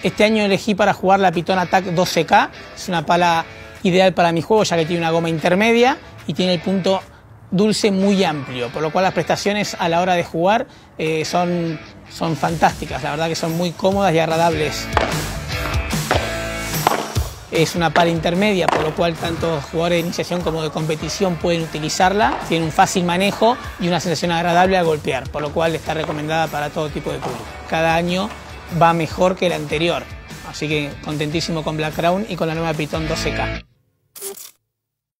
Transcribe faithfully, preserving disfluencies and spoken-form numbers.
Este año elegí para jugar la Python Attack doce K, es una pala ideal para mi juego ya que tiene una goma intermedia y tiene el punto dulce muy amplio, por lo cual las prestaciones a la hora de jugar eh, son, son fantásticas, la verdad que son muy cómodas y agradables. Es una pala intermedia, por lo cual tanto jugadores de iniciación como de competición pueden utilizarla. Tiene un fácil manejo y una sensación agradable al golpear, por lo cual está recomendada para todo tipo de público. Cada año va mejor que el anterior, así que contentísimo con Black Crown y con la nueva Python doce K.